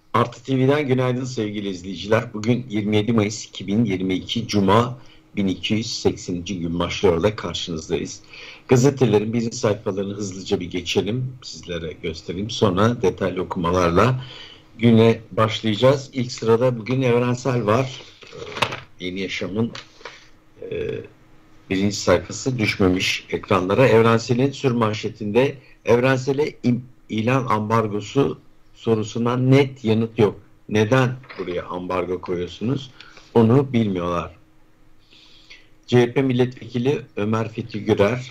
Artı TV'den günaydın sevgili izleyiciler. Bugün 27 Mayıs 2022 Cuma 1280. gün başlıyor karşınızdayız. Gazetelerin birinci sayfalarını hızlıca bir geçelim. Sizlere göstereyim. Sonra detaylı okumalarla güne başlayacağız. İlk sırada bugün Evrensel var. Yeni Yaşam'ın birinci sayfası düşmemiş ekranlara. Evrensel'in sürmanşetinde Evrensel'e ilan ambargosu sorusuna net yanıt yok. Neden buraya ambargo koyuyorsunuz? Onu bilmiyorlar. CHP milletvekili Ömer Fethi Gürer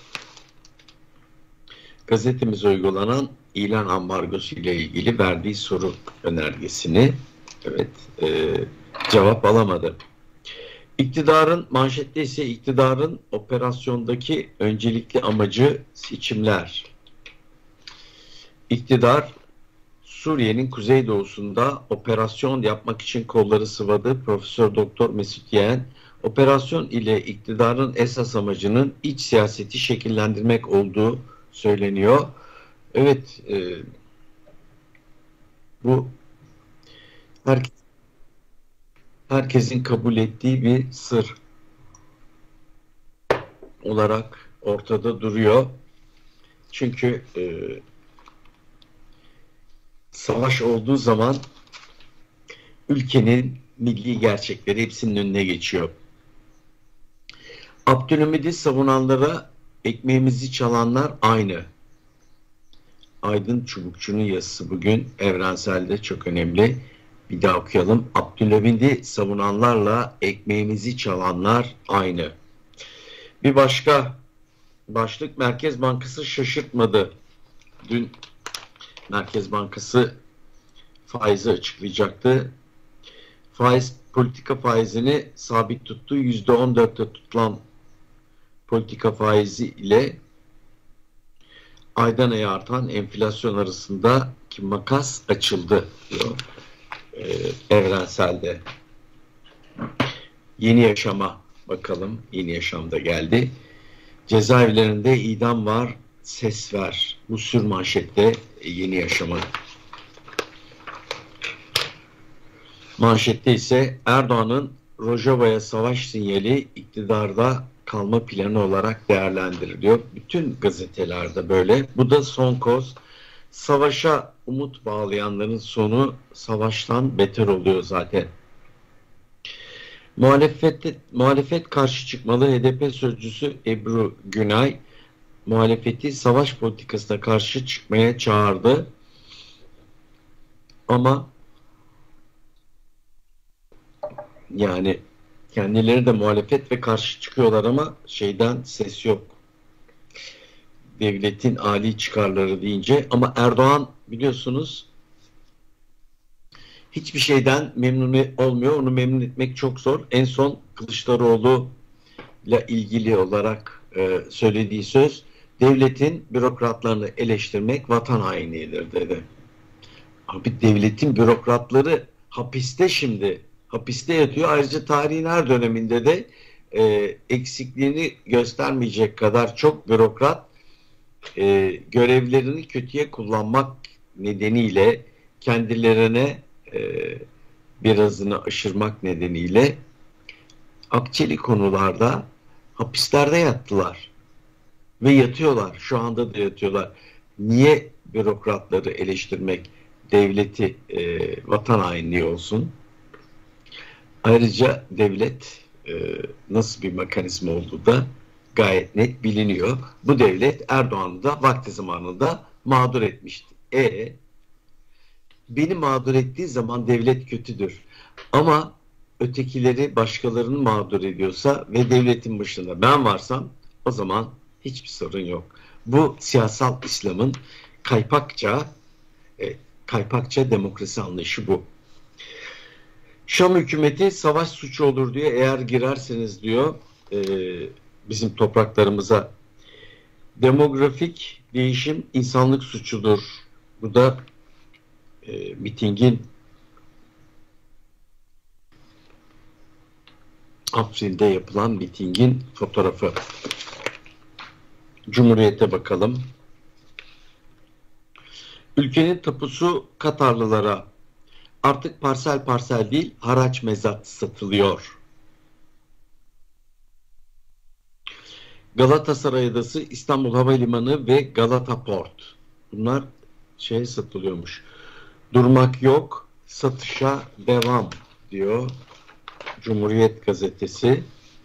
gazetemize uygulanan ilan ambargosu ile ilgili verdiği soru önergesini cevap alamadı. İktidarın manşette ise iktidarın operasyondaki öncelikli amacı seçimler. İktidar Suriye'nin kuzeydoğusunda operasyon yapmak için kolları sıvadı. Profesör Doktor Mesut Yeğen, operasyon ile iktidarın esas amacının iç siyaseti şekillendirmek olduğu söyleniyor. Evet, bu herkesin kabul ettiği bir sır olarak ortada duruyor. Çünkü savaş olduğu zaman ülkenin milli gerçekleri hepsinin önüne geçiyor. Abdülhamid'i savunanlara ekmeğimizi çalanlar aynı. Aydın Çubukçu'nun yazısı bugün Evrensel'de çok önemli. Bir daha okuyalım. Abdülhamid'i savunanlarla ekmeğimizi çalanlar aynı. Bir başka başlık, Merkez Bankası şaşırtmadı. Dün Merkez Bankası faizi açıklayacaktı. Politika faizini sabit tuttu. %14'te tutulan politika faizi ile aydan aya artan enflasyon arasındaki makas açıldı diyor Evrensel'de. Yeni Yaşam'a bakalım. Yeni Yaşam'da geldi. Cezaevlerinde idam var, ses ver. Bu sürmanşette Yeni Yaşam'ın. Manşette ise Erdoğan'ın Rojava'ya savaş sinyali iktidarda kalma planı olarak değerlendiriliyor. Bütün gazetelerde böyle. Bu da son koz. Savaşa umut bağlayanların sonu savaştan beter oluyor zaten. Muhalefet karşı çıkmalı. HDP sözcüsü Ebru Günay muhalefeti savaş politikasına karşı çıkmaya çağırdı. Ama yani kendileri de muhalefet ve karşı çıkıyorlar ama şeyden ses yok. Devletin âli çıkarları deyince, ama Erdoğan biliyorsunuz hiçbir şeyden memnun olmuyor. Onu memnun etmek çok zor. En son Kılıçdaroğlu ile ilgili olarak söylediği söz, devletin bürokratlarını eleştirmek vatan hainliğidir dedi. Abi devletin bürokratları hapiste şimdi. Hapiste yatıyor. Ayrıca tarihin her döneminde de eksikliğini göstermeyecek kadar çok bürokrat görevlerini kötüye kullanmak nedeniyle kendilerine birazını aşırmak nedeniyle akçeli konularda hapislerde yattılar. Ve yatıyorlar. Şu anda da yatıyorlar. Niye bürokratları eleştirmek devleti vatan hainliği olsun? Ayrıca devlet nasıl bir mekanizma olduğu da gayet net biliniyor. Bu devlet Erdoğan'ı da vakti zamanında mağdur etmişti. Beni mağdur ettiği zaman devlet kötüdür. Ama ötekileri, başkalarını mağdur ediyorsa ve devletin başında ben varsam, o zaman hiçbir sorun yok. Bu siyasal İslam'ın kaypakça demokrasi anlayışı bu. Şam hükümeti savaş suçu olur diyor. Eğer girerseniz diyor bizim topraklarımıza, demografik değişim insanlık suçudur. Bu da mitingin Afrin'de yapılan mitingin fotoğrafı. Cumhuriyet'e bakalım. Ülkenin tapusu Katarlılara. Artık parsel parsel değil, haraç mezat satılıyor. Galatasaray Adası, İstanbul Havalimanı ve Galata Port. Bunlar satılıyormuş. Durmak yok, satışa devam diyor Cumhuriyet Gazetesi.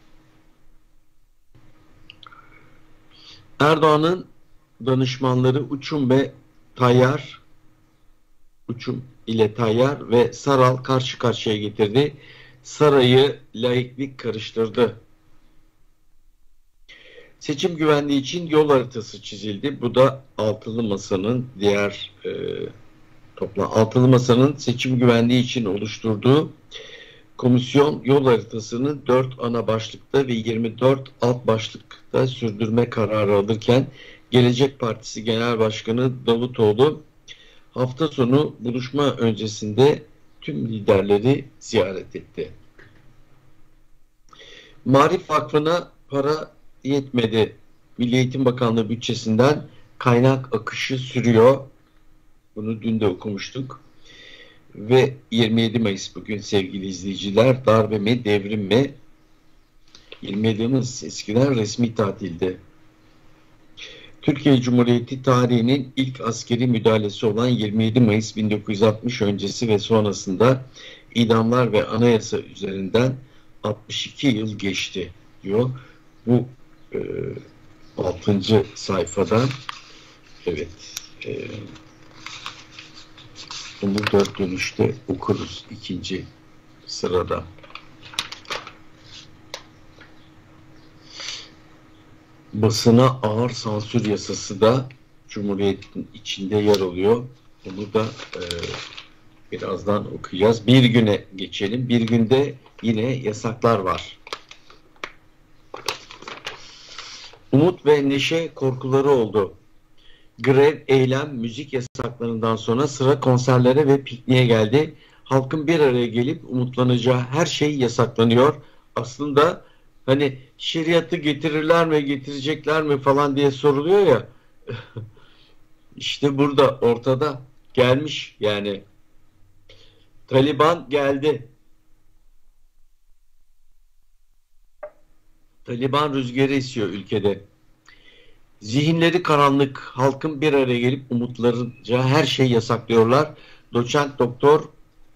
Erdoğan'ın danışmanları Uçum ile Tayyar ve Saral karşı karşıya getirdi. Sarayı laiklik karıştırdı. Seçim güvenliği için yol haritası çizildi. Bu da Altılı Masa'nın Altılı Masa'nın seçim güvenliği için oluşturduğu komisyon yol haritasını 4 ana başlıkta ve 24 alt başlıkta sürdürme kararı alırken Gelecek Partisi Genel Başkanı Davutoğlu hafta sonu buluşma öncesinde tüm liderleri ziyaret etti. Maarif Vakfı'na para yetmedi. Milli Eğitim Bakanlığı bütçesinden kaynak akışı sürüyor. Bunu dün de okumuştuk. Ve 27 Mayıs bugün sevgili izleyiciler. Darbe mi, devrim mi? 27 Mayıs eskiden resmi tatilde. Türkiye Cumhuriyeti tarihinin ilk askeri müdahalesi olan 27 Mayıs 1960 öncesi ve sonrasında idamlar ve anayasa üzerinden 62 yıl geçti diyor. Bu 6. sayfadan bunu 4 dönüşte okuruz 2. sırada. Basına ağır sansür yasası da Cumhuriyet'in içinde yer alıyor. Bunu da birazdan okuyacağız. Bir güne geçelim. Bir günde yine yasaklar var. Umut ve neşe korkuları oldu. Grev, eylem, müzik yasaklarından sonra sıra konserlere ve pikniğe geldi. Halkın bir araya gelip umutlanacağı her şey yasaklanıyor. Aslında hani şeriatı getirirler mi, getirecekler mi falan diye soruluyor ya. İşte burada ortada gelmiş yani. Taliban geldi. Taliban rüzgarı esiyor ülkede. Zihinleri karanlık, halkın bir araya gelip umutlarınca her şeyi yasaklıyorlar. Doçent Doktor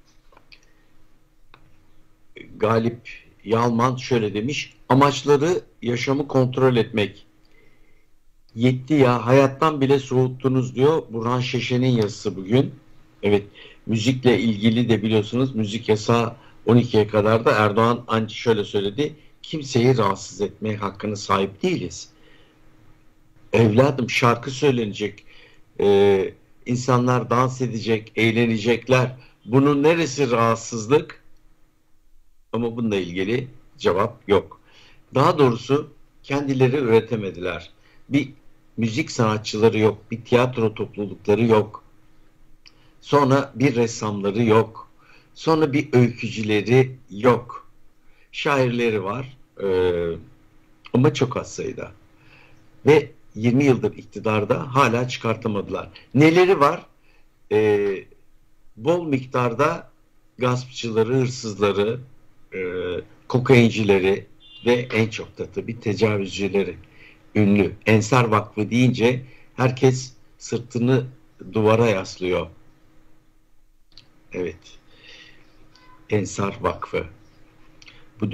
Galip Yalman şöyle demiş: amaçları yaşamı kontrol etmek. Yetti ya, hayattan bile soğuttunuz diyor Burhan Şeşen'in yazısı bugün. Evet, müzikle ilgili de biliyorsunuz müzik yasağı 12'ye kadar da Erdoğan şöyle söyledi: kimseyi rahatsız etmeye hakkına sahip değiliz. Evladım, şarkı söylenecek, insanlar dans edecek, eğlenecekler. Bunun neresi rahatsızlık? Ama bununla ilgili cevap yok. Daha doğrusu kendileri üretemediler. Bir müzik sanatçıları yok, bir tiyatro toplulukları yok. Sonra bir ressamları yok. Sonra bir öykücüleri yok. Şairleri var ama çok az sayıda. Ve 20 yıldır iktidarda hala çıkartamadılar. Neleri var? Bol miktarda gaspçıları, hırsızları, kokaincileri ve en çok da tabii tecavüzcüleri. Ünlü. Ensar Vakfı deyince herkes sırtını duvara yaslıyor. Evet. Ensar Vakfı. Bu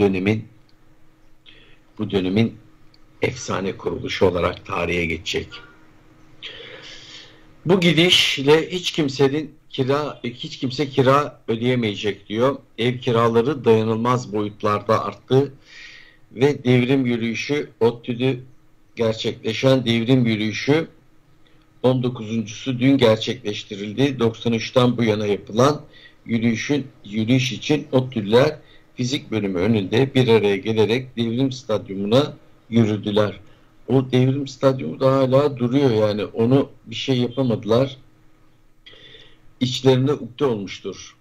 dönemin efsane kuruluşu olarak tarihe geçecek. Bu gidişle hiç kimse kira ödeyemeyecek diyor. Ev kiraları dayanılmaz boyutlarda arttı ve devrim yürüyüşü, ODTÜ'de gerçekleşen devrim yürüyüşü 19.sü dün gerçekleştirildi. 93'ten bu yana yapılan yürüyüş için ODTÜ'lüler fizik bölümü önünde bir araya gelerek devrim stadyumuna yürüdüler. O devrim stadyumu da hala duruyor yani. Onu bir şey yapamadılar. İçlerine ukde olmuştur.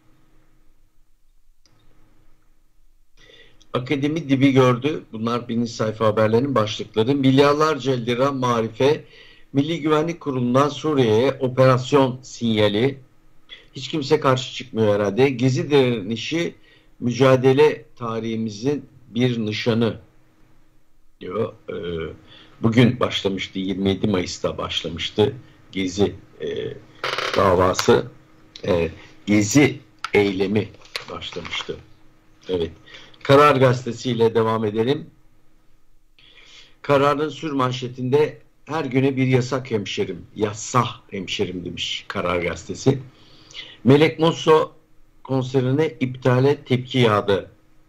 Akademi dibi gördü. Bunlar birinci sayfa haberlerinin başlıkları. Milyarlarca lira marife. Milli Güvenlik Kurulu'ndan Suriye'ye operasyon sinyali. Hiç kimse karşı çıkmıyor herhalde. Gezi direnişi mücadele tarihimizin bir nişanı diyor. Bugün başlamıştı, 27 Mayıs'ta başlamıştı Gezi davası. Gezi eylemi başlamıştı. Evet. Karar Gazetesi ile devam edelim. Kararın sürmanşetinde her güne bir yasak hemşerim, yassah hemşerim demiş Karar Gazetesi. Melek Mosso konserine iptale tepki yağdı.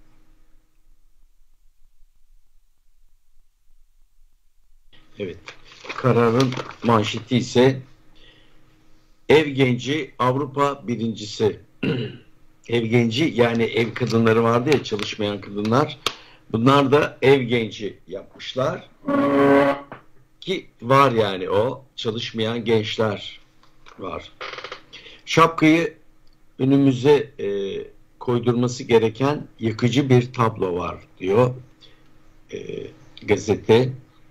Evet. Kararın manşeti ise ev genci Avrupa birincisi. Ev genci yani ev kadınları vardı ya, çalışmayan kadınlar. Bunlar da ev genci yapmışlar. Ki var yani, o çalışmayan gençler var. Şapkayı önümüze koydurması gereken yıkıcı bir tablo var diyor gazete.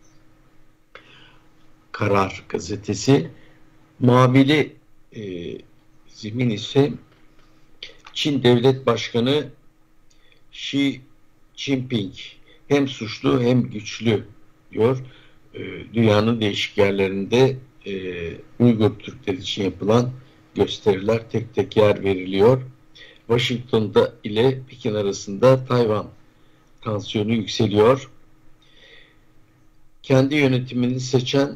Karar gazetesi. Muhabiri zemin ise Çin Devlet Başkanı Xi Jinping hem suçlu hem güçlü diyor. Dünyanın değişik yerlerinde Uygur Türkler için yapılan gösteriler tek tek yer veriliyor. Washington'da ile Pekin arasında Tayvan tansiyonu yükseliyor. Kendi yönetimini seçen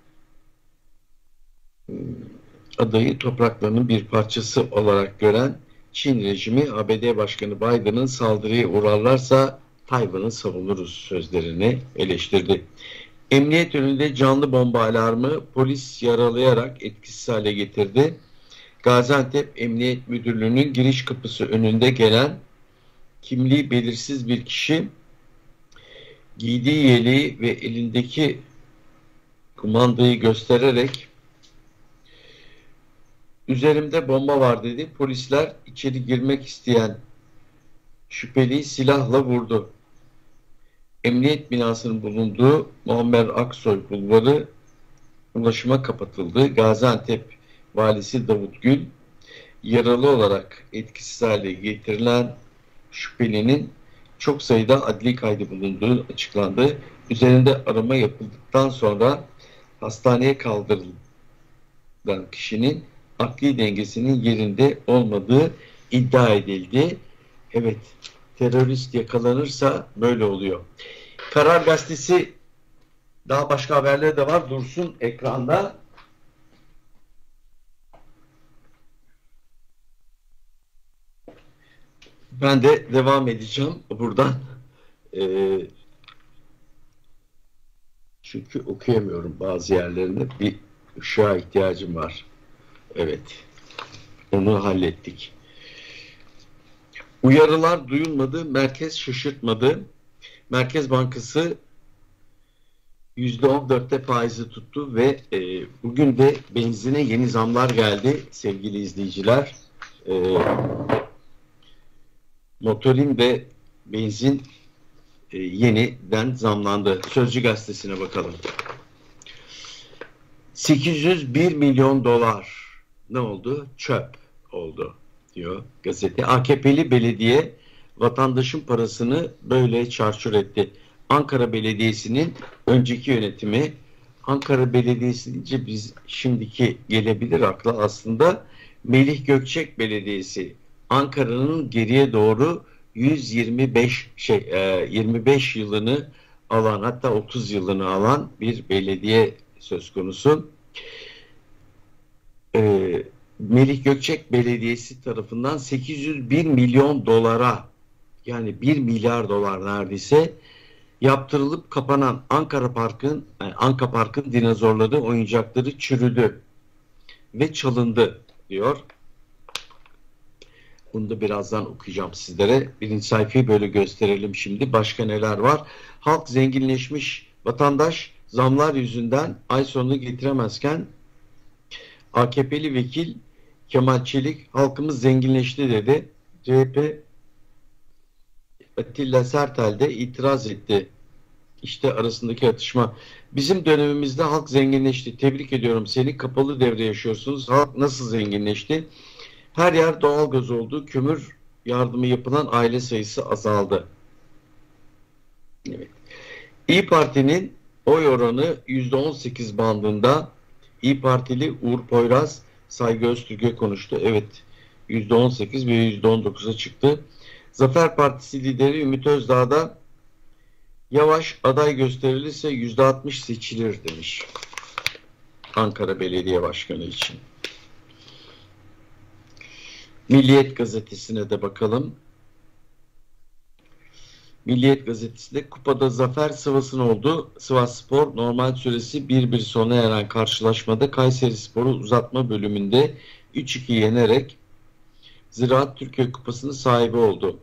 adayı topraklarının bir parçası olarak gören Çin rejimi, ABD Başkanı Biden'ın saldırıya uğrarlarsa Tayvan'ı savunuruz sözlerini eleştirdi. Emniyet önünde canlı bomba alarmı polis yaralayarak etkisiz hale getirdi. Gaziantep Emniyet Müdürlüğü'nün giriş kapısı önünde gelen kimliği belirsiz bir kişi giydiği yeleği ve elindeki kumandayı göstererek "Üzerimde bomba var" dedi. Polisler içeri girmek isteyen şüpheliyi silahla vurdu. Emniyet binasının bulunduğu Muammer Aksoy Bulvarı ulaşıma kapatıldı. Gaziantep Valisi Davut Gül, yaralı olarak etkisiz hale getirilen şüphelinin çok sayıda adli kaydı bulunduğu açıklandı. Üzerinde arama yapıldıktan sonra hastaneye kaldırılan kişinin akli dengesinin yerinde olmadığı iddia edildi. Evet, terörist yakalanırsa böyle oluyor. Karar Gazetesi, daha başka haberleri de var. Dursun ekranda. Ben de devam edeceğim buradan. Çünkü okuyamıyorum bazı yerlerini. Bir ışığa ihtiyacım var. Evet. Onu hallettik. Uyarılar duyulmadı. Merkez şaşırtmadı. Merkez Bankası %14'te faizi tuttu ve bugün de benzine yeni zamlar geldi sevgili izleyiciler. Motorin ve benzin yeniden zamlandı. Sözcü gazetesine bakalım. 801 milyon dolar ne oldu? Çöp oldu diyor gazete. AKP'li belediye vatandaşın parasını böyle çarçur etti. Ankara Belediyesi'nin önceki yönetimi, Ankara Belediyesi deyince biz şimdiki gelebilir akla, aslında Melih Gökçek Belediyesi, Ankara'nın geriye doğru 25 yılını alan, hatta 30 yılını alan bir belediye söz konusu. Melih Gökçek Belediyesi tarafından 801 milyon dolara, yani 1 milyar dolar neredeyse, yaptırılıp kapanan Anka Park'ın dinozorları, oyuncakları çürüdü ve çalındı diyor. Bunu da birazdan okuyacağım sizlere. Birinci sayfayı böyle gösterelim şimdi. Başka neler var? Halk zenginleşmiş, vatandaş zamlar yüzünden ay sonunu getiremezken AKP'li vekil Kemal Çelik halkımız zenginleşti dedi. CHP Atilla Sertel de itiraz etti. İşte arasındaki atışma. Bizim dönemimizde halk zenginleşti. Tebrik ediyorum seni. Kapalı devre yaşıyorsunuz. Halk nasıl zenginleşti? Her yer doğalgaz oldu. Kömür yardımı yapılan aile sayısı azaldı. Evet. İYİ Parti'nin oy oranı %18 bandında. İYİ Partili Uğur Poyraz Saygı Öztürk'e konuştu. Evet, %18 ve %19'a çıktı. Zafer Partisi lideri Ümit Özdağ da Yavaş aday gösterilirse %60 seçilir demiş. Ankara Belediye Başkanı için. Milliyet Gazetesi'ne de bakalım. Milliyet Gazetesi'nde kupada zafer Sivas'ın oldu. Sivasspor normal süresi 1-1 sona eren karşılaşmada Kayserispor'u uzatma bölümünde 3-2 yenerek Ziraat Türkiye Kupası'nın sahibi oldu.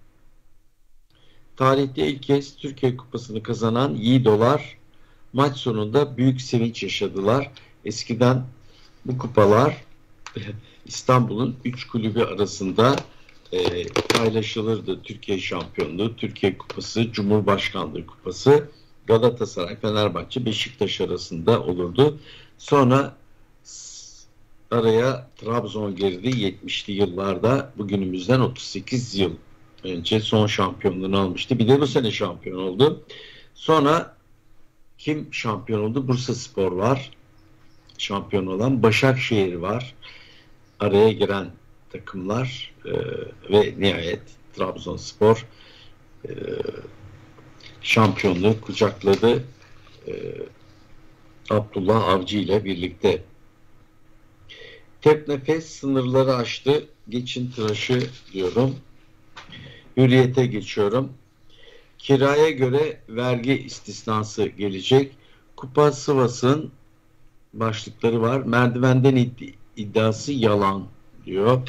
Tarihte ilk kez Türkiye Kupası'nı kazanan Yiğidolar maç sonunda büyük sevinç yaşadılar. Eskiden bu kupalar İstanbul'un 3 kulübü arasında paylaşılırdı. Türkiye Şampiyonluğu, Türkiye Kupası, Cumhurbaşkanlığı Kupası, Galatasaray, Fenerbahçe, Beşiktaş arasında olurdu. Sonra araya Trabzon girdi 70'li yıllarda, bugünümüzden 38 yıl önce son şampiyonluğunu almıştı. Bir de bu sene şampiyon oldu. Sonra kim şampiyon oldu? Bursaspor var. Şampiyon olan Başakşehir var. Araya giren takımlar ve nihayet Trabzonspor şampiyonluğu kucakladı. Abdullah Avcı ile birlikte. Teknofest sınırları aştı. Geçin tıraşı diyorum. Hürriyete geçiyorum. Kiraya göre vergi istisnası gelecek. Kupa Sivas'ın başlıkları var. Merdivenden iddiası yalan diyor.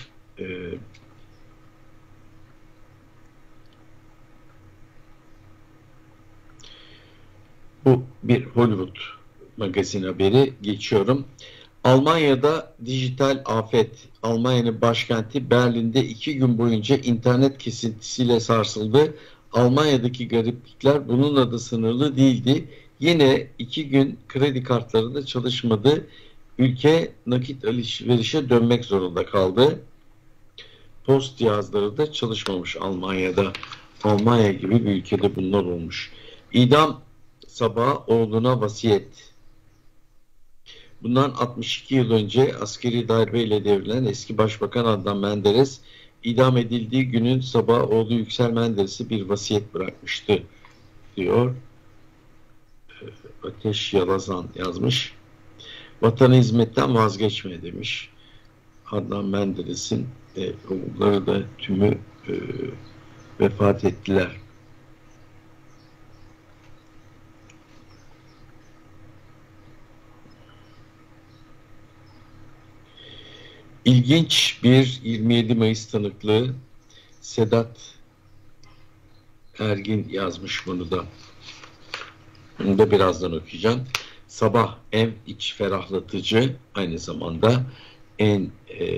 Bu bir Hollywood magazin haberi. Geçiyorum. Almanya'da dijital afet. Almanya'nın başkenti Berlin'de 2 gün boyunca internet kesintisiyle sarsıldı. Almanya'daki gariplikler bununla da sınırlı değildi. Yine 2 gün kredi kartları da çalışmadı. Ülke nakit alışverişe dönmek zorunda kaldı. Post cihazları da çalışmamış Almanya'da. Almanya gibi bir ülkede bunlar olmuş. İdam sabahı oğluna vasiyet. Bundan 62 yıl önce askeri darbeyle devrilen eski Başbakan Adnan Menderes idam edildiği günün sabahı oğlu Yüksel Menderes'e bir vasiyet bırakmıştı diyor. Ateş Yalazan yazmış. Vatana hizmetten vazgeçme demiş. Adnan Menderes'in oğulları da tümü vefat ettiler. İlginç bir 27 Mayıs tanıklığı. Sedat Ergin yazmış bunu da. Bunu da birazdan okuyacağım. Sabah en iç ferahlatıcı, aynı zamanda en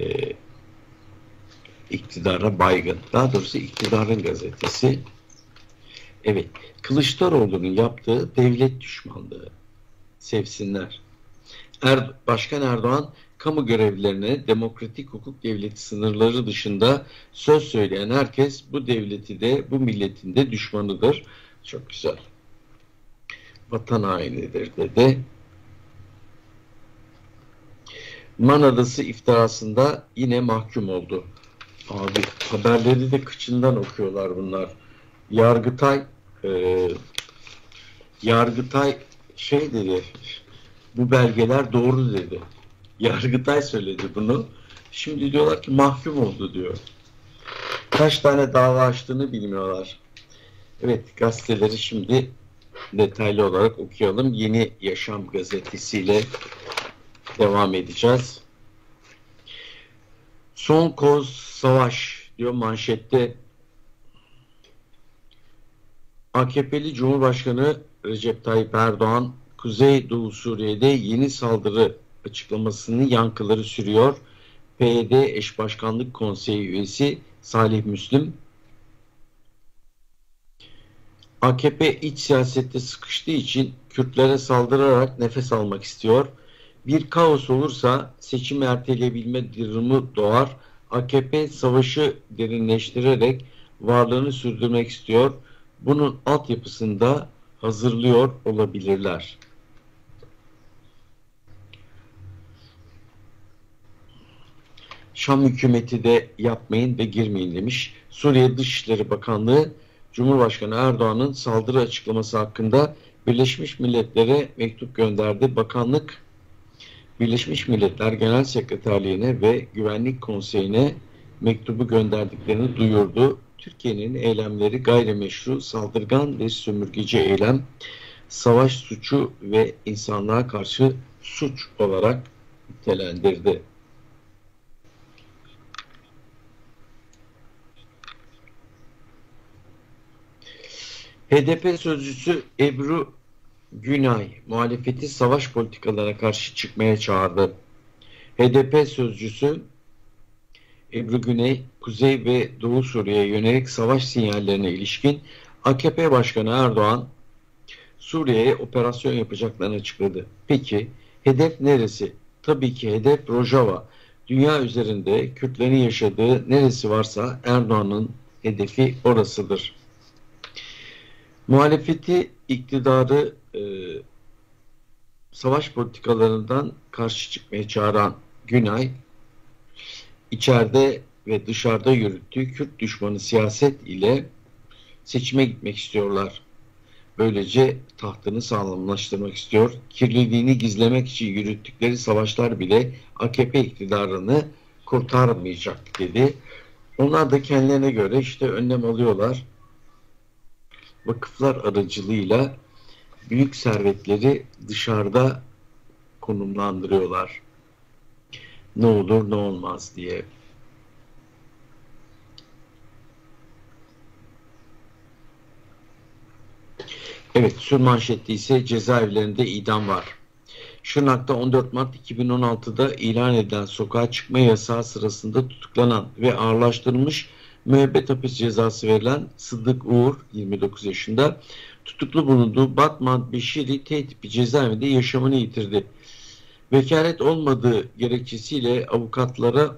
iktidara baygın. Daha doğrusu iktidarın gazetesi. Evet. Kılıçdaroğlu'nun yaptığı devlet düşmanlığı. Sevsinler. Başkan Erdoğan kamu görevlilerine demokratik hukuk devleti sınırları dışında söz söyleyen herkes bu devleti de bu milletin de düşmanıdır. Çok güzel. Vatan hainidir dedi. Man Adası iftirasında yine mahkum oldu. Abi haberleri de kıçından okuyorlar bunlar. Yargıtay şey dedi, bu belgeler doğru dedi. Yargıtay söyledi bunu. Şimdi diyorlar ki mahkum oldu diyor. Kaç tane dava açtığını bilmiyorlar. Evet, gazeteleri şimdi detaylı olarak okuyalım. Yeni Yaşam gazetesiyle devam edeceğiz. Son koz savaş diyor manşette. AKP'li Cumhurbaşkanı Recep Tayyip Erdoğan, Kuzeydoğu Suriye'de yeni saldırı açıklamasının yankıları sürüyor. PYD Eş Başkanlık Konseyi üyesi Salih Müslim, AKP iç siyasette sıkıştığı için Kürtlere saldırarak nefes almak istiyor. Bir kaos olursa seçimi erteleyebilme durumu doğar. AKP savaşı derinleştirerek varlığını sürdürmek istiyor. Bunun altyapısını da hazırlıyor olabilirler. Şam hükümeti de yapmayın ve girmeyin demiş. Suriye Dışişleri Bakanlığı, Cumhurbaşkanı Erdoğan'ın saldırı açıklaması hakkında Birleşmiş Milletler'e mektup gönderdi. Bakanlık, Birleşmiş Milletler Genel Sekreterliğine ve Güvenlik Konseyi'ne mektubu gönderdiklerini duyurdu. Türkiye'nin eylemleri gayrimeşru, saldırgan ve sömürgeci eylem, savaş suçu ve insanlığa karşı suç olarak nitelendirdi. HDP sözcüsü Ebru Günay, muhalefeti savaş politikalarına karşı çıkmaya çağırdı. HDP sözcüsü Ebru Güney, Kuzey ve Doğu Suriye'ye yönelik savaş sinyallerine ilişkin AKP Başkanı Erdoğan, Suriye'ye operasyon yapacaklarını açıkladı. Peki, hedef neresi? Tabii ki hedef Rojava. Dünya üzerinde Kürtlerin yaşadığı neresi varsa Erdoğan'ın hedefi orasıdır. Muhalefeti, iktidarı savaş politikalarından karşı çıkmaya çağıran Günay, içeride ve dışarıda yürüttüğü Kürt düşmanı siyaset ile seçime gitmek istiyorlar. Böylece tahtını sağlamlaştırmak istiyor. Kirliliğini gizlemek için yürüttükleri savaşlar bile AKP iktidarını kurtarmayacak dedi. Onlar da kendilerine göre işte önlem alıyorlar. Vakıflar aracılığıyla büyük servetleri dışarıda konumlandırıyorlar. Ne olur ne olmaz diye. Evet, sürmanşette ise cezaevlerinde idam var. Şırnak'ta 14 Mart 2016'da ilan edilen sokağa çıkma yasağı sırasında tutuklanan ve ağırlaştırılmış müebbet hapis cezası verilen Sıddık Uğur, 29 yaşında, tutuklu bulunduğu Batman Beşiri T tipi cezaevinde yaşamını yitirdi. Vekalet olmadığı gerekçesiyle avukatlara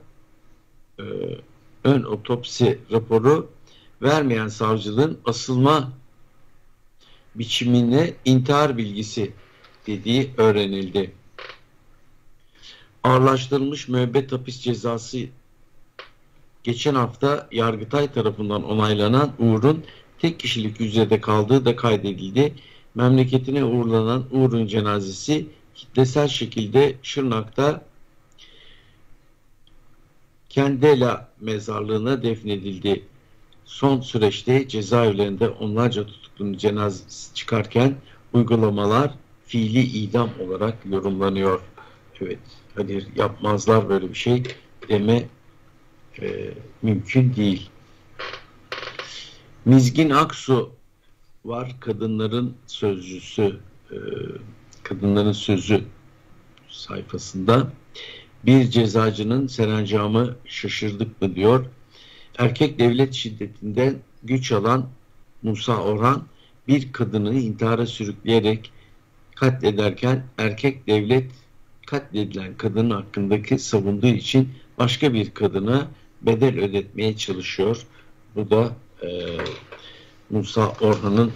ön otopsi raporu vermeyen savcılığın asılma biçimine intihar bilgisi dediği öğrenildi. Ağırlaştırılmış müebbet hapis cezası geçen hafta Yargıtay tarafından onaylanan Uğur'un tek kişilik hücrede kaldığı da kaydedildi. Memleketine uğurlanan Uğur'un cenazesi kitlesel şekilde Şırnak'ta Kendela mezarlığına defnedildi. Son süreçte cezaevlerinde onlarca tutuklunun cenazesi çıkarken uygulamalar fiili idam olarak yorumlanıyor. Evet, hani yapmazlar böyle bir şey deme mümkün değil. Mizgin Aksu var, kadınların sözcüsü, kadınların sözü sayfasında. Bir cezacının serencamı şaşırdık mı diyor. Erkek devlet şiddetinden güç alan Musa Orhan bir kadını intihara sürükleyerek katlederken erkek devlet katledilen kadının hakkındaki savunduğu için başka bir kadına bedel ödetmeye çalışıyor. Bu da Musa Orhan'ın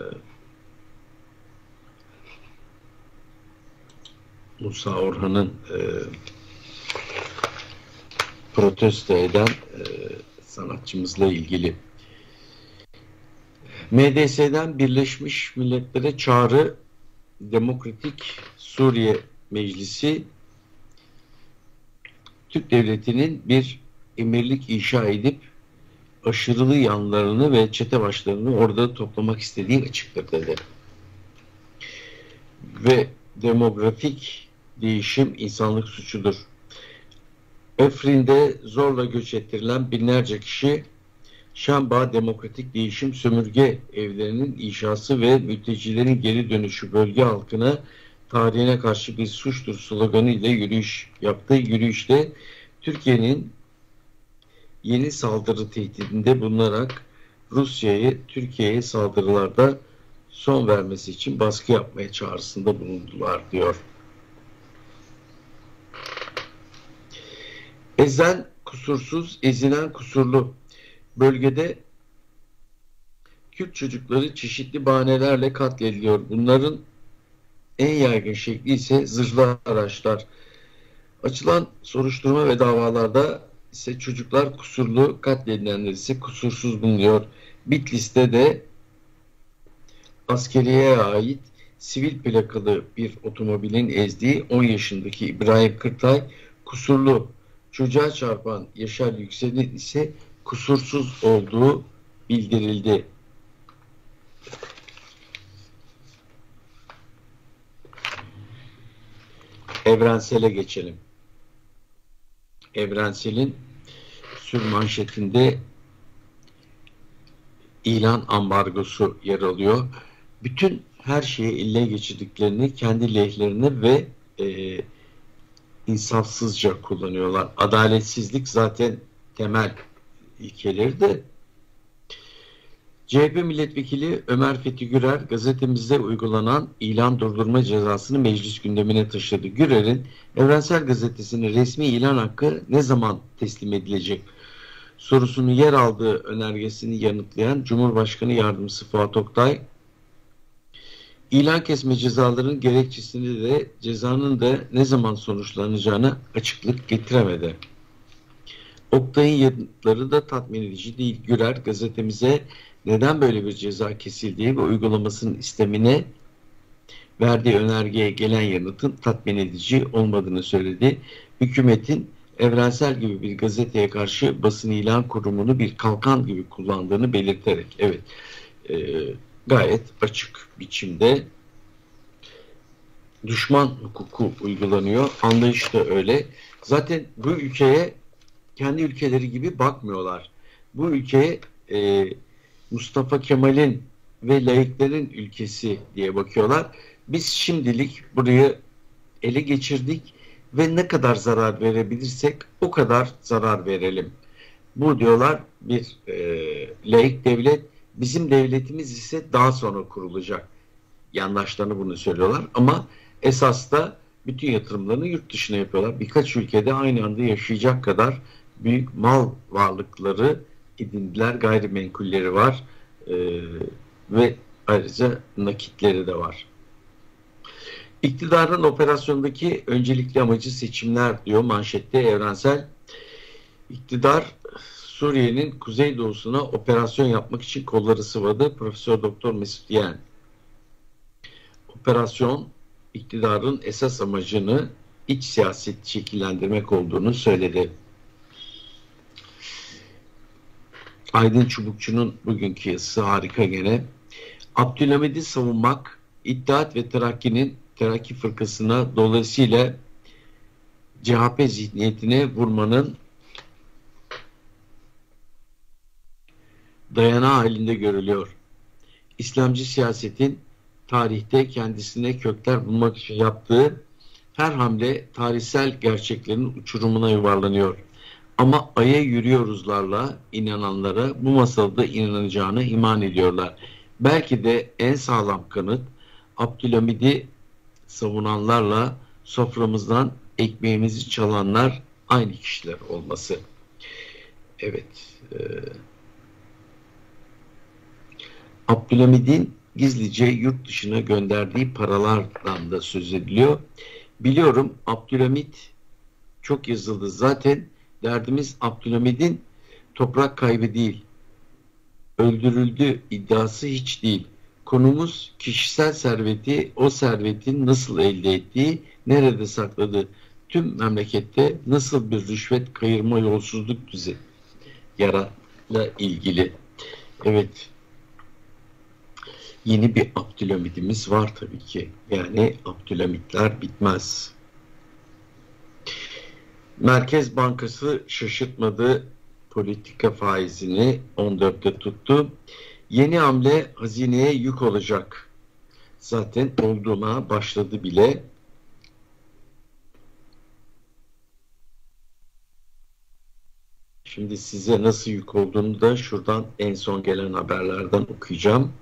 protesto eden sanatçımızla ilgili. MDS'den Birleşmiş Milletler'e çağrı. Demokratik Suriye Meclisi Türk Devleti'nin bir emirlik inşa edip aşırılı yanlarını ve çete başlarını orada toplamak istediği açıkladı. Ve demografik değişim insanlık suçudur. Efrin'de zorla göç ettirilen binlerce kişi Şamba Demokratik Değişim Sömürge Evlerinin inşası ve mültecilerin geri dönüşü bölge halkına tarihine karşı bir suçtur sloganı ile yürüyüş yaptı. Yürüyüşte Türkiye'nin yeni saldırı tehdidinde bulunarak Rusya'yı Türkiye'ye saldırılarda son vermesi için baskı yapmaya çağrısında bulundular diyor. Ezen kusursuz, ezilen kusurlu. Bölgede Kürt çocukları çeşitli bahanelerle katlediliyor. Bunların en yaygın şekli ise zırhlı araçlar. Açılan soruşturma ve davalarda ise çocuklar kusurlu, katledilenler ise kusursuz bulunuyor. Bitlis'te de askeriyeye ait sivil plakalı bir otomobilin ezdiği 10 yaşındaki İbrahim Kırtay kusurlu. Çocuğa çarpan Yaşar Yüksel'in ise kusursuz olduğu bildirildi. Evrensel'e geçelim. Evrensel'in sürmanşetinde ilan ambargosu yer alıyor. Bütün her şeyi eline geçirdiklerini kendi lehlerine ve insafsızca kullanıyorlar. Adaletsizlik zaten temel ilkeleri de. CHP milletvekili Ömer Fethi Gürer gazetemizde uygulanan ilan durdurma cezasını meclis gündemine taşıdı. Gürer'in Evrensel Gazetesi'nin resmi ilan hakkı ne zaman teslim edilecek sorusunun yer aldığı önergesini yanıtlayan Cumhurbaşkanı Yardımcısı Fuat Oktay, ilan kesme cezalarının gerekçesini de cezanın da ne zaman sonuçlanacağına açıklık getiremedi. Oktay'ın yanıtları da tatmin edici değil. Gürer gazetemize neden böyle bir ceza kesildiği ve uygulamasının istemine verdiği önergeye gelen yanıtın tatmin edici olmadığını söyledi. Hükümetin Evrensel gibi bir gazeteye karşı basın ilan kurumunu bir kalkan gibi kullandığını belirterek, evet, gayet açık biçimde düşman hukuku uygulanıyor. Anlayış da öyle. Zaten bu ülkeye kendi ülkeleri gibi bakmıyorlar. Bu ülkeye Mustafa Kemal'in ve laiklerin ülkesi diye bakıyorlar. Biz şimdilik burayı ele geçirdik ve ne kadar zarar verebilirsek o kadar zarar verelim. Bu diyorlar bir laik devlet, bizim devletimiz ise daha sonra kurulacak. Yandaşlarına bunu söylüyorlar ama esas da bütün yatırımlarını yurt dışına yapıyorlar. Birkaç ülkede aynı anda yaşayacak kadar büyük mal varlıkları edindiler, gayrimenkulleri var ve ayrıca nakitleri de var. İktidarın operasyondaki öncelikli amacı seçimler diyor manşette Evrensel. İktidar Suriye'nin kuzeydoğusuna operasyon yapmak için kolları sıvadı. Profesör Doktor Mesut Yeğen. Operasyon iktidarın esas amacını iç siyaset şekillendirmek olduğunu söyledi. Aydın Çubukçu'nun bugünkü yazısı harika gene. Abdülhamid'i savunmak, İttihat ve Terakki fırkasına dolayısıyla CHP zihniyetine vurmanın dayanağı halinde görülüyor. İslamcı siyasetin tarihte kendisine kökler bulmak için yaptığı her hamle tarihsel gerçeklerin uçurumuna yuvarlanıyor. Ama aya yürüyoruzlarla inananlara bu masalda inanacağına iman ediyorlar. Belki de en sağlam kanıt Abdülhamid'i savunanlarla soframızdan ekmeğimizi çalanlar aynı kişiler olması. Evet. Abdülhamid'in gizlice yurt dışına gönderdiği paralardan da söz ediliyor. Biliyorum Abdülhamid çok yazıldı. Zaten derdimiz Abdülhamid'in toprak kaybı değil. Öldürüldü iddiası hiç değil. Konumuz kişisel serveti, o servetin nasıl elde ettiği, nerede sakladığı, tüm memlekette nasıl bir rüşvet, kayırma, yolsuzluk düzeni yaratla ilgili. Evet. Yeni bir Abdülhamid'imiz var tabii ki. Yani Abdülhamidler bitmez. Merkez Bankası şaşırtmadı, politika faizini 14'te tuttu. Yeni hamle hazineye yük olacak. Zaten olduğuna başladı bile. Şimdi size nasıl yük olduğunu da şuradan en son gelen haberlerden okuyacağım.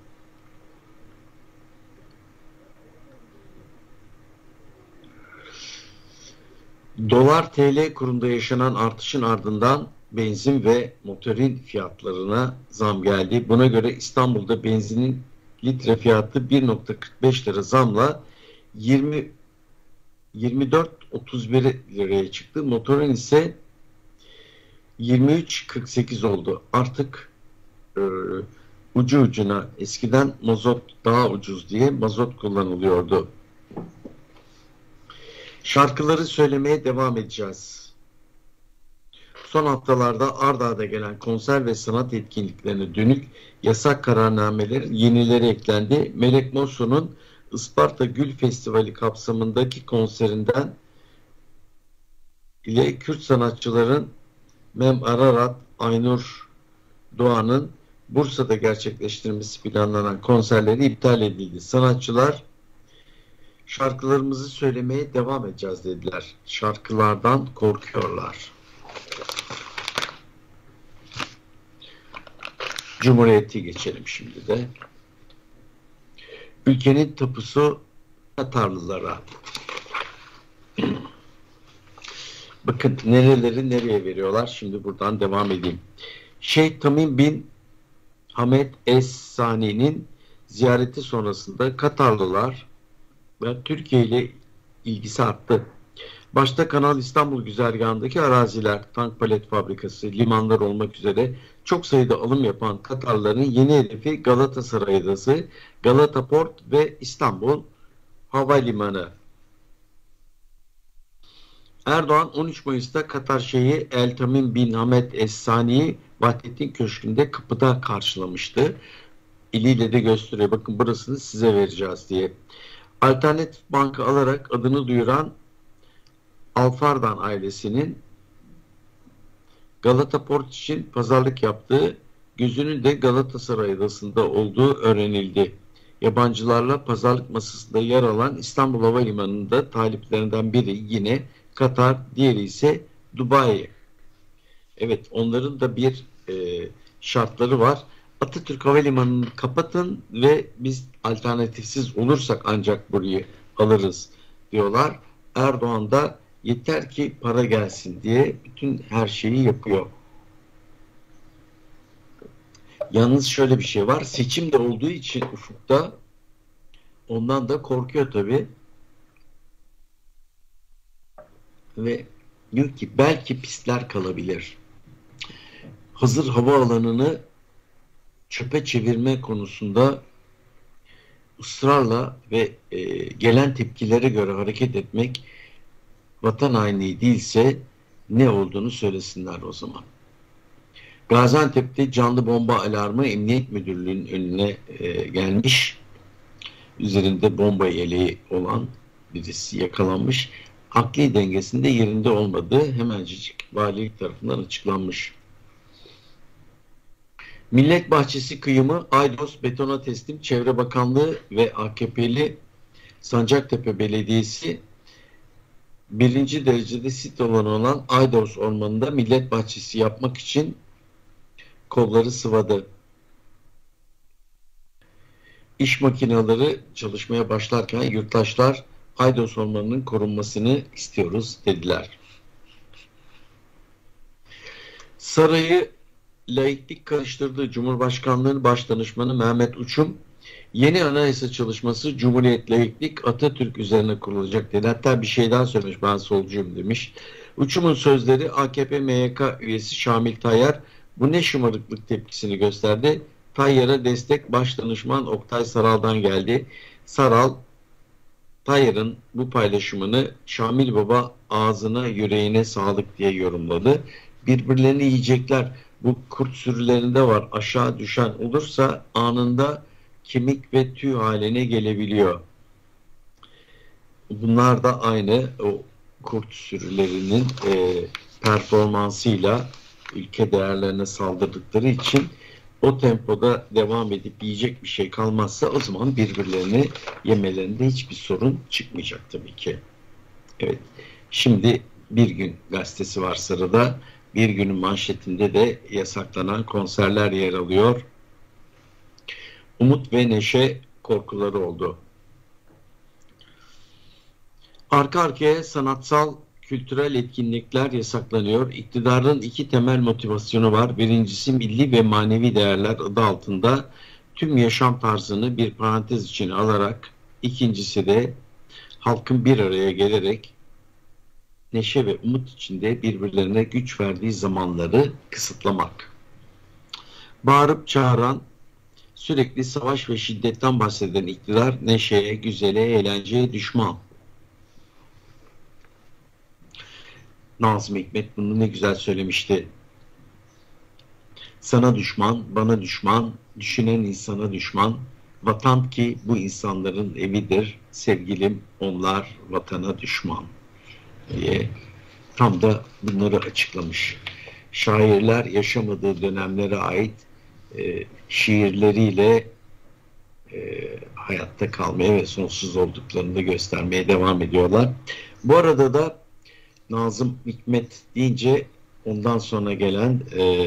Dolar TL kurunda yaşanan artışın ardından benzin ve motorin fiyatlarına zam geldi. Buna göre İstanbul'da benzinin litre fiyatı 1,45 lira zamla 24,31 liraya çıktı. Motorin ise 23,48 oldu. Artık e, ucu ucuna, eskiden mazot daha ucuz diye mazot kullanılıyordu. Şarkıları söylemeye devam edeceğiz. Son haftalarda ard arda gelen konser ve sanat etkinliklerine dönük yasak kararnameler yenileri eklendi. Melek Mosso'nun Isparta Gül Festivali kapsamındaki konserinden ile Kürt sanatçıların Mem Ararat, Aynur Doğan'ın Bursa'da gerçekleştirmesi planlanan konserleri iptal edildi. Sanatçılar şarkılarımızı söylemeye devam edeceğiz dediler. Şarkılardan korkuyorlar. Cumhuriyeti geçelim şimdi de. Ülkenin tapusu Katarlılara. Bakın nereleri nereye veriyorlar. Şimdi buradan devam edeyim. Şeyh Tamim bin Hamed Es-Sani'nin ziyareti sonrasında Katarlılar ve Türkiye ile ilgisi arttı. Başta Kanal İstanbul güzergahındaki araziler, tank palet fabrikası, limanlar olmak üzere çok sayıda alım yapan Katarların yeni hedefi Galatasaray Adası, Galata Port ve İstanbul Havalimanı. Erdoğan 13 Mayıs'ta Katar Şeyhi El Tamim bin Hamed Es-Sani'yi Vahdettin Köşkü'nde kapıda karşılamıştı. İliyle de gösteriyor. Bakın burasını size vereceğiz diye. Alternatif banka alarak adını duyuran Alfardan ailesinin Galata Port için pazarlık yaptığı, gözünün de Galatasaray Adası'nda olduğu öğrenildi. Yabancılarla pazarlık masasında yer alan İstanbul Havalimanı'nda taliplerinden biri yine Katar, diğeri ise Dubai. Evet, onların da bir şartları var. Atatürk Havalimanı'nı kapatın ve biz alternatifsiz olursak ancak burayı alırız diyorlar. Erdoğan da yeter ki para gelsin diye bütün her şeyi yapıyor. Yalnız şöyle bir şey var. Seçim de olduğu için ufukta ondan da korkuyor tabii. Ve diyor ki belki pistler kalabilir. Hazır havaalanını çöpe çevirme konusunda ısrarla ve gelen tepkilere göre hareket etmek vatan hainliği değilse ne olduğunu söylesinler o zaman. Gaziantep'te canlı bomba alarmı Emniyet Müdürlüğü'nün önüne gelmiş. Üzerinde bomba yeleği olan birisi yakalanmış. Akli dengesinde yerinde olmadığı hemencik valilik tarafından açıklanmış. Millet Bahçesi kıyımı Aydos betona teslim. Çevre Bakanlığı ve AKP'li Sancaktepe Belediyesi birinci derecede sit alanı olan Aydos Ormanı'nda millet bahçesi yapmak için kolları sıvadı. İş makineleri çalışmaya başlarken yurttaşlar Aydos Ormanı'nın korunmasını istiyoruz dediler. Sarayı laiklik karıştırdığı Cumhurbaşkanlığı'nın Başdanışmanı Mehmet Uçum, yeni anayasa çalışması Cumhuriyet, laiklik, Atatürk üzerine kurulacak dedi. Hatta bir şey daha söylemiş, ben solcuyum demiş. Uçum'un sözleri AKP MYK üyesi Şamil Tayyar bu ne şımarıklık tepkisini gösterdi. Tayyar'a destek Başdanışman Oktay Saral'dan geldi. Saral, Tayyar'ın bu paylaşımını Şamil Baba ağzına yüreğine sağlık diye yorumladı. Birbirlerini yiyecekler. Bu kurt sürülerinde var. Aşağı düşen olursa anında kemik ve tüy haline gelebiliyor. Bunlar da aynı o kurt sürülerinin performansıyla ülke değerlerine saldırdıkları için o tempoda devam edip yiyecek bir şey kalmazsa o zaman birbirlerini yemelerinde hiçbir sorun çıkmayacak tabii ki. Evet. Şimdi Bir Gün gazetesi var sırada. Bir Günün manşetinde de yasaklanan konserler yer alıyor. Umut ve neşe korkuları oldu. Arka arkaya sanatsal kültürel etkinlikler yasaklanıyor. İktidarın iki temel motivasyonu var. Birincisi milli ve manevi değerler adı altında tüm yaşam tarzını bir parantez içine alarak, ikincisi de halkın bir araya gelerek neşe ve umut içinde birbirlerine güç verdiği zamanları kısıtlamak. Bağırıp çağıran, sürekli savaş ve şiddetten bahseden iktidar neşeye, güzele, eğlenceye düşman. Nazım Hikmet bunu ne güzel söylemişti. Sana düşman, bana düşman, düşünen insana düşman. Vatan ki bu insanların evidir. Sevgilim onlar vatana düşman diye tam da bunları açıklamış. Şairler yaşamadığı dönemlere ait şiirleriyle hayatta kalmaya ve sonsuz olduklarını da göstermeye devam ediyorlar. Bu arada da Nazım Hikmet deyince ondan sonra gelen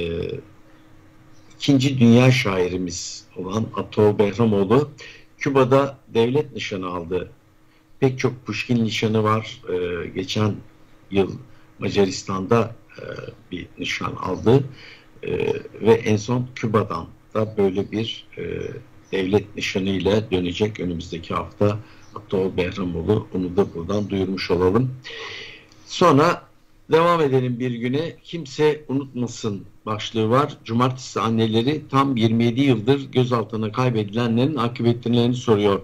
ikinci dünya şairimiz olan Atol Behramoğlu Küba'da devlet nişanı aldı. Pek çok Pushkin nişanı var. Geçen yıl Macaristan'da bir nişan aldı. Ve en son Küba'dan da böyle bir devlet nişanıyla dönecek önümüzdeki hafta Atol Behramoğlu. Onu da buradan duyurmuş olalım. Sonra devam edelim bir güne. Kimse unutmasın başlığı var. Cumartesi anneleri tam 27 yıldır gözaltına kaybedilenlerin akıbetlerini soruyor.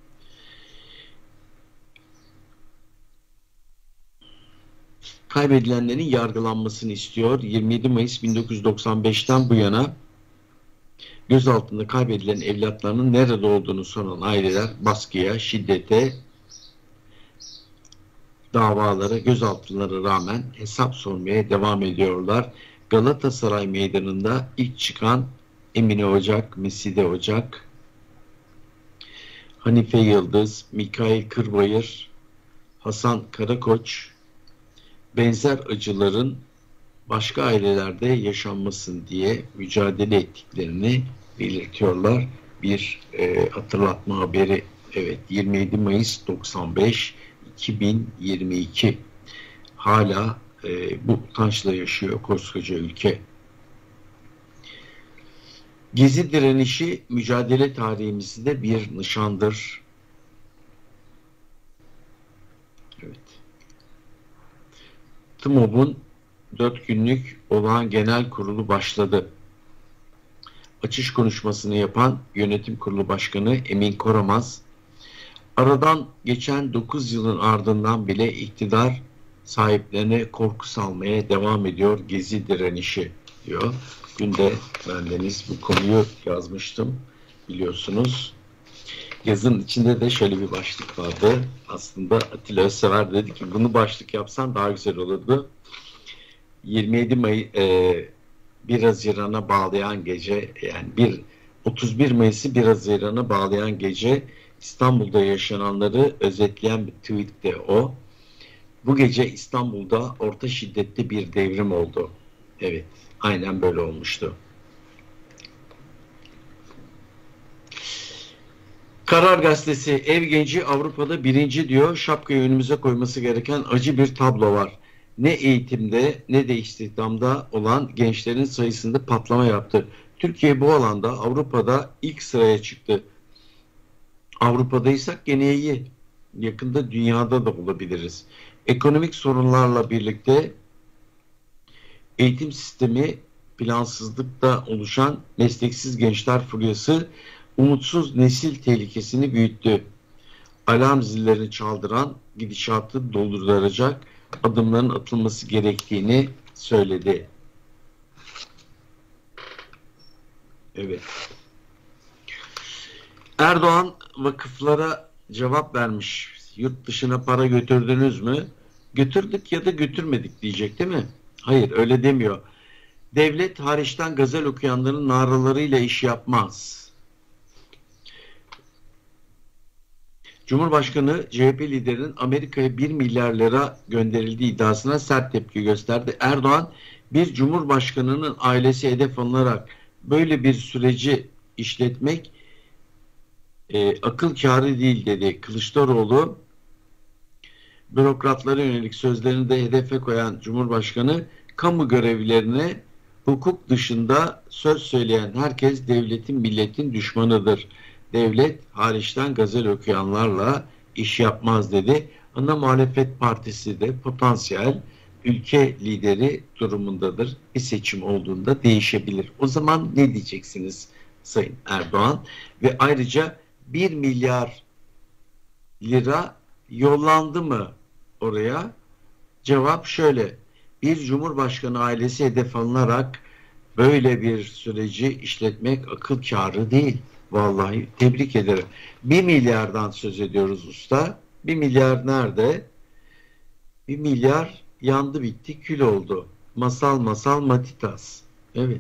Kaybedilenlerin yargılanmasını istiyor. 27 Mayıs 1995'ten bu yana gözaltında kaybedilen evlatlarının nerede olduğunu soran aileler baskıya, şiddete, davalara, gözaltılara rağmen hesap sormaya devam ediyorlar. Galatasaray Meydanı'nda ilk çıkan Emine Ocak, Meside Ocak, Hanife Yıldız, Mikail Kırbayır, Hasan Karakoç, benzer acıların başka ailelerde yaşanmasın diye mücadele ettiklerini belirtiyorlar. Bir hatırlatma haberi. Evet, 27 Mayıs 95 2022 hala bu utançla yaşıyor koskoca ülke. Gezi direnişi mücadele tarihimizde bir nişandır. Evet. TMOB'un 4 günlük olağan genel kurulu başladı. Açış konuşmasını yapan Yönetim Kurulu Başkanı Emin Koramaz, aradan geçen 9 yılın ardından bile iktidar sahiplerine korku salmaya devam ediyor gezi direnişi diyor. Bugün de bendeniz bu konuyu yazmıştım biliyorsunuz. Yazının içinde de şöyle bir başlık vardı. Aslında Atilla Özsever dedi ki bunu başlık yapsan daha güzel olurdu. 27 Mayıs 1 Haziran'a bağlayan gece, yani 31 Mayıs'ı 1 Haziran'a bağlayan gece İstanbul'da yaşananları özetleyen bir tweet de o. Bu gece İstanbul'da orta şiddetli bir devrim oldu. Evet, aynen böyle olmuştu. Karar Gazetesi, ev genci Avrupa'da birinci diyor. Şapkayı önümüze koyması gereken acı bir tablo var. Ne eğitimde ne de istihdamda olan gençlerin sayısında patlama yaptı. Türkiye bu alanda Avrupa'da ilk sıraya çıktı. Avrupa'daysak gene iyi. Yakında dünyada da olabiliriz. Ekonomik sorunlarla birlikte eğitim sistemi plansızlıkta oluşan mesleksiz gençler furyası umutsuz nesil tehlikesini büyüttü. Alarm zillerini çaldıran gidişatı dolduracak adımların atılması gerektiğini söyledi. Evet. Erdoğan vakıflara cevap vermiş. Yurt dışına para götürdünüz mü? Götürdük ya da götürmedik diyecek değil mi? Hayır, öyle demiyor. Devlet hariçten gazel okuyanların naralarıyla iş yapmaz. Cumhurbaşkanı CHP liderinin Amerika'ya 1 milyar lira gönderildiği iddiasına sert tepki gösterdi. Erdoğan, bir cumhurbaşkanının ailesi hedef alınarak böyle bir süreci işletmek akıl kârı değil dedi. Kılıçdaroğlu bürokratlara yönelik sözlerini de hedefe koyan Cumhurbaşkanı, kamu görevlilerine hukuk dışında söz söyleyen herkes devletin, milletin düşmanıdır. Devlet hariçten gazel okuyanlarla iş yapmaz dedi. Ana muhalefet partisi de potansiyel ülke lideri durumundadır. Bir seçim olduğunda değişebilir. O zaman ne diyeceksiniz Sayın Erdoğan? Ve ayrıca 1 milyar lira yollandı mı oraya? Cevap şöyle: bir cumhurbaşkanı ailesi hedef alınarak böyle bir süreci işletmek akıl kârı değil. Vallahi tebrik ederim. 1 milyardan söz ediyoruz usta. 1 milyar nerede? 1 milyar yandı bitti kül oldu. Masal masal matitas. Evet.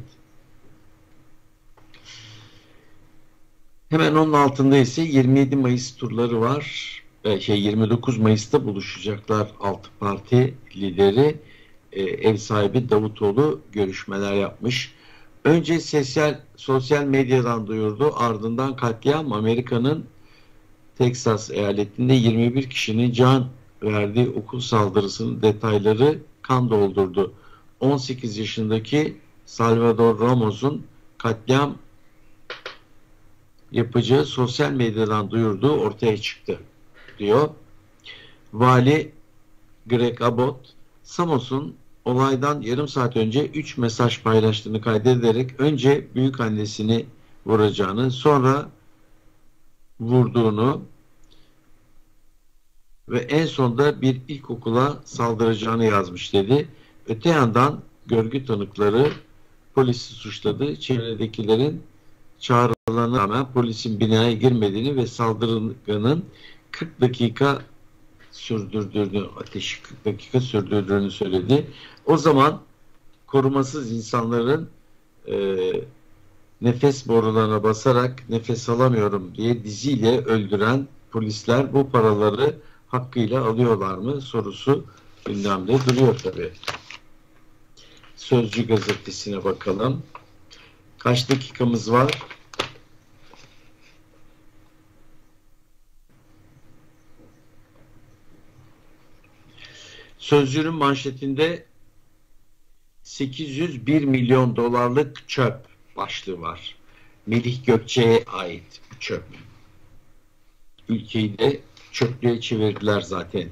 Hemen onun altında ise 27 Mayıs turları var. 29 Mayıs'ta buluşacaklar 6 parti lideri. Ev sahibi Davutoğlu görüşmeler yapmış. Önce sosyal medyadan duyurdu. Ardından katliam, Amerika'nın Teksas eyaletinde 21 kişinin can verdiği okul saldırısının detayları kan doldurdu. 18 yaşındaki Salvador Ramos'un katliam yapacağı sosyal medyadan duyurduğu ortaya çıktı, diyor. Vali Greg Abbott, Samos'un olaydan yarım saat önce 3 mesaj paylaştığını kaydederek önce büyükannesini vuracağını, sonra vurduğunu ve en sonunda bir ilkokula saldıracağını yazmış dedi. Öte yandan görgü tanıkları polisi suçladı. Çevredekilerin çağrılarına rağmen polisin binaya girmediğini ve saldırganın 40 dakika sürdürdüğünü, ateşi 40 dakika sürdürdüğünü söyledi. O zaman korumasız insanların nefes borularına basarak nefes alamıyorum diye diziyle öldüren polisler bu paraları hakkıyla alıyorlar mı sorusu gündemde duruyor tabii. Sözcü gazetesine bakalım. Kaç dakikamız var? Sözcü'nün manşetinde 801 milyon dolarlık çöp başlığı var. Melih Gökçe'ye ait çöp. Ülkeyi de çöplüğe çevirdiler zaten.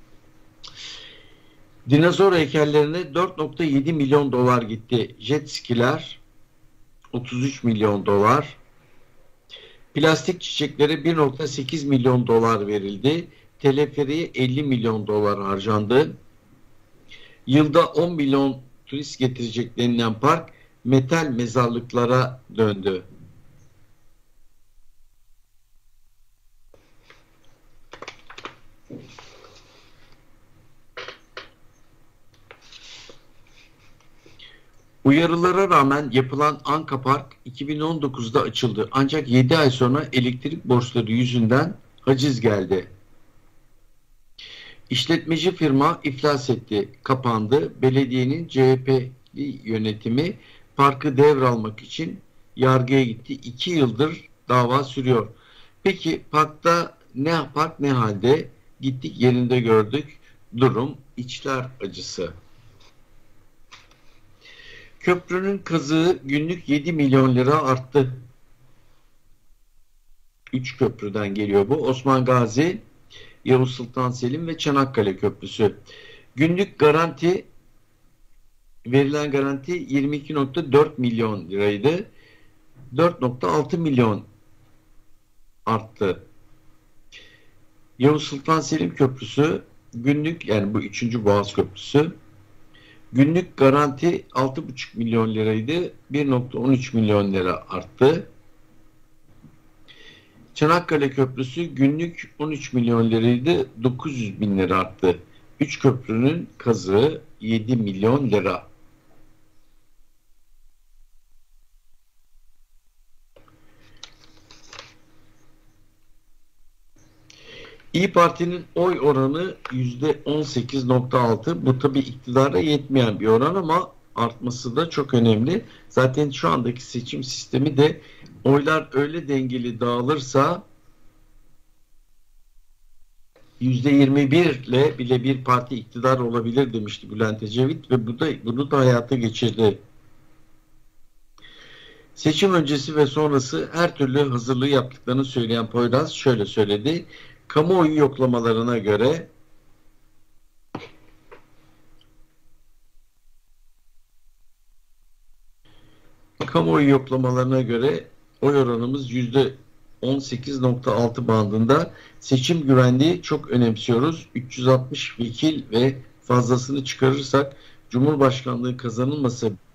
Dinozor heykellerine 4.7 milyon dolar gitti. Jet skiler 33 milyon dolar. Plastik çiçeklere 1.8 milyon dolar verildi. Teleferiğe 50 milyon dolar harcandı. Yılda 10 milyon turist getirecek denilen park metal mezarlıklara döndü. Uyarılara rağmen yapılan Anka Park 2019'da açıldı. Ancak 7 ay sonra elektrik borçları yüzünden haciz geldi. İşletmeci firma iflas etti, kapandı. Belediyenin CHP'li yönetimi parkı devralmak için yargıya gitti. 2 yıldır dava sürüyor. Peki parkta park ne halde? Gittik, yerinde gördük. Durum içler acısı. Köprünün kazığı günlük 7 milyon lira arttı. 3 köprüden geliyor bu. Osman Gazi, Yavuz Sultan Selim ve Çanakkale Köprüsü. Günlük verilen garanti 22.4 milyon liraydı. 4.6 milyon arttı. Yavuz Sultan Selim Köprüsü günlük, yani bu 3. Boğaz Köprüsü, günlük garanti 6,5 milyon liraydı. 1.13 milyon lira arttı. Çanakkale Köprüsü günlük 13 milyon liraydı. 900 bin lira arttı. 3 köprünün kazığı 7 milyon lira. İYİ Parti'nin oy oranı %18.6. Bu tabii iktidara yetmeyen bir oran ama artması da çok önemli. Zaten şu andaki seçim sistemi de oylar öyle dengeli dağılırsa %21 ile bile bir parti iktidar olabilir demişti Bülent Ecevit ve bunu da hayata geçirdi. Seçim öncesi ve sonrası her türlü hazırlığı yaptıklarını söyleyen Poyraz şöyle söyledi. Kamuoyu yoklamalarına göre oy oranımız %18.6 bandında. Seçim güvenliği çok önemsiyoruz. 360 vekil ve fazlasını çıkarırsak Cumhurbaşkanlığı kazanılmasa